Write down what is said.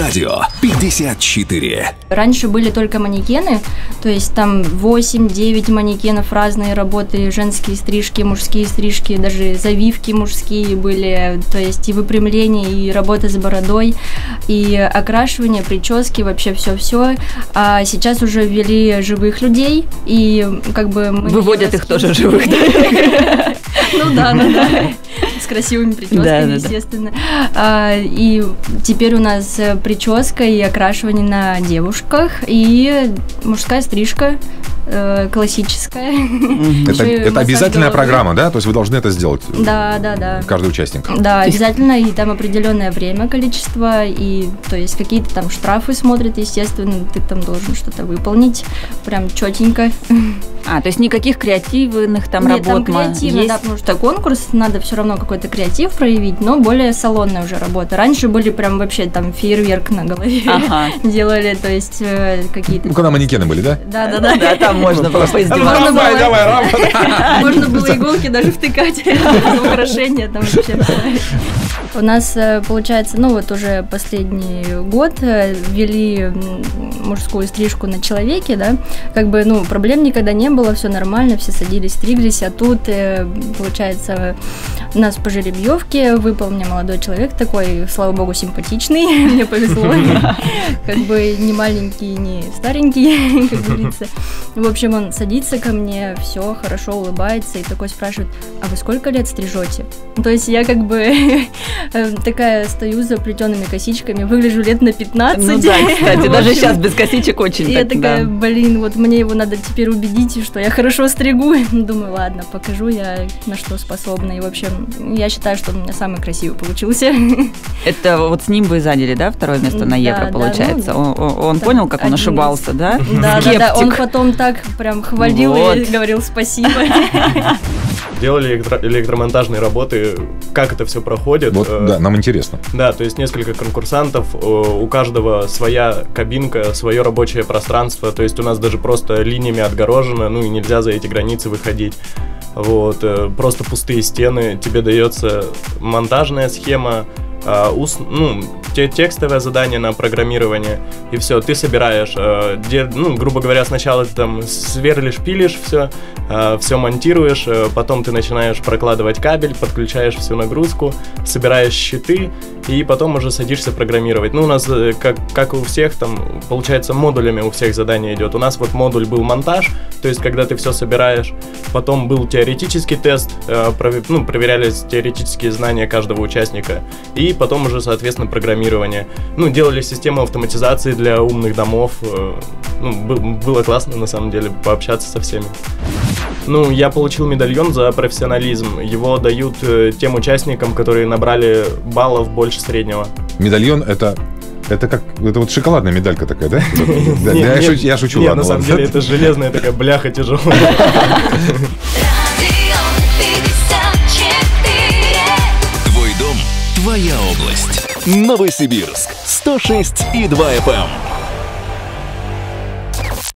Радио 54. Раньше были только манекены, то есть там 8-9 манекенов, разные работы, женские стрижки, мужские стрижки, даже завивки мужские были, то есть и выпрямление, и работа с бородой, и окрашивание, прически, вообще все-все. А сейчас уже ввели живых людей, и как бы... Выводят их тоже живых, да? Ну да. С красивыми прическами, естественно. И теперь у нас прическа и окрашивание на девушках, и мужская стрижка классическая. Это обязательная программа, да? То есть вы должны это сделать? Да. Каждый участник? Да, обязательно, и там определенное время, количество, и то есть какие-то там штрафы смотрят, естественно, ты там должен что-то выполнить, прям четенько. То есть никаких креативных там работ? Нет, там креативно, да, потому что конкурс, надо все равно какой-то креатив проявить, но более салонная уже работа. Раньше были прям вообще там фейерверк на голове делали, то есть какие-то... Ну, когда манекены были, да? Да, там можно было поиздеваться. Можно было иголки даже втыкать за украшения там вообще. У нас, получается, вот уже последний год ввели мужскую стрижку на человеке, да, как бы, проблем никогда не было, все нормально, все садились, стриглись, а тут, получается, у нас по жеребьевке выпал мне молодой человек такой, слава богу, симпатичный, мне повезло, как бы не маленький, не старенький, как говорится. В общем, он садится ко мне, все хорошо, улыбается и такой спрашивает: а вы сколько лет стрижете? То есть я как бы такая стою с заплетенными косичками, выгляжу лет на 15. Ну да, кстати, даже сейчас без косичек очень. И я такая, вот мне его надо теперь убедить, что я хорошо стригу. Думаю, ладно, покажу я, на что способна. И, в общем, я считаю, что у меня самый красивый получился. Это вот с ним вы заняли, да, второе место на Евро, получается? Он понял, как он ошибался, да? Да, он потом так прям хвалил и говорил спасибо. Делали электромонтажные работы, как это все проходит. Да, нам интересно. Да, то есть несколько конкурсантов, у каждого своя кабинка, свое рабочее пространство, то есть у нас даже просто линиями отгорожено, и нельзя за эти границы выходить. Просто пустые стены, тебе дается монтажная схема, текстовое задание на программирование, и все, ты собираешь, грубо говоря, сначала ты там сверлишь, пилишь все монтируешь, потом ты начинаешь прокладывать кабель, подключаешь всю нагрузку, собираешь щиты, и потом уже садишься программировать. У нас, как у всех, там, получается, модулями у всех задание идет. У нас модуль был монтаж, то есть, когда ты все собираешь, потом был теоретический тест, проверялись теоретические знания каждого участника, и потом уже, соответственно, программирование. Делали систему автоматизации для умных домов. Было классно, на самом деле, пообщаться со всеми. Я получил медальон за профессионализм. Его дают тем участникам, которые набрали баллов больше среднего. Медальон — это вот шоколадная медалька такая, да? Я шучу, ладно. На самом деле это железная такая бляха тяжелая. Твоя область. Новосибирск 106,2 FM.